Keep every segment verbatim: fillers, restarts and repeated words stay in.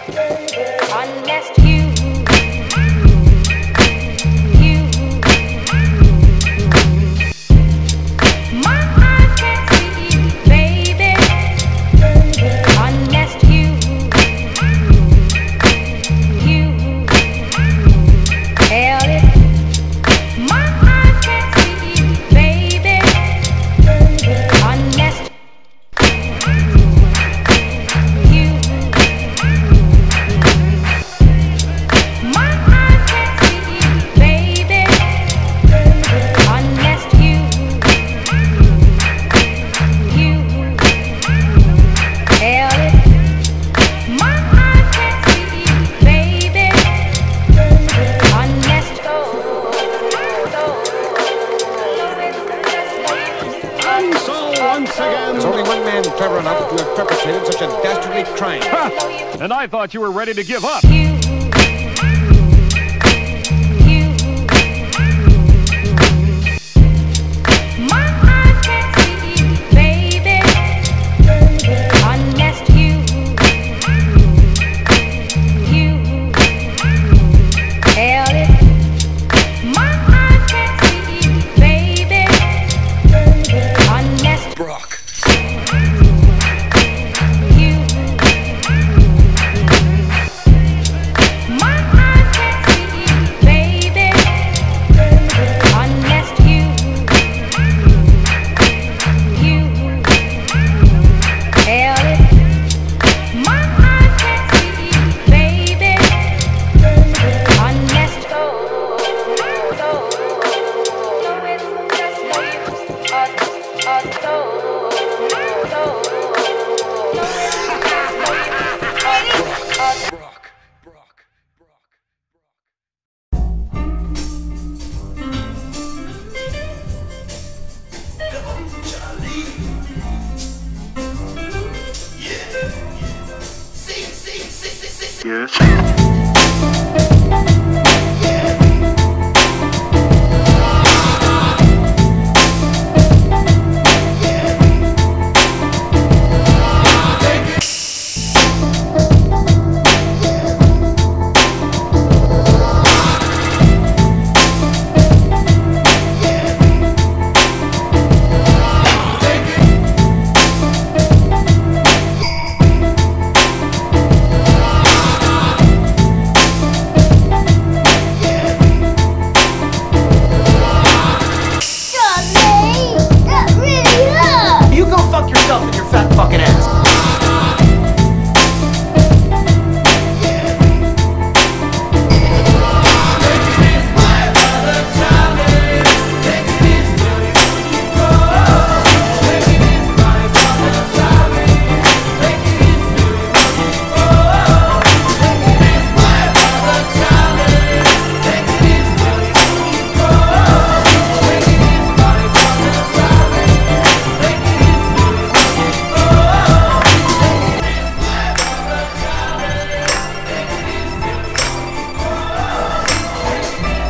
Unless you, you, my eyes can't see you, baby. Unless you, you, held it. My eyes can't see you, baby. Unless There's only one man clever enough to have perpetrated such a dastardly crime. Ha! And I thought you were ready to give up. you, you, my eyes can't see you, baby. Unless you, you, held it. My eyes can't see you, baby. Unless Brock. Yes.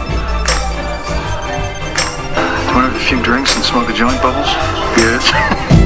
Want to have a few drinks and smoke a joint, Bubbles? Yes.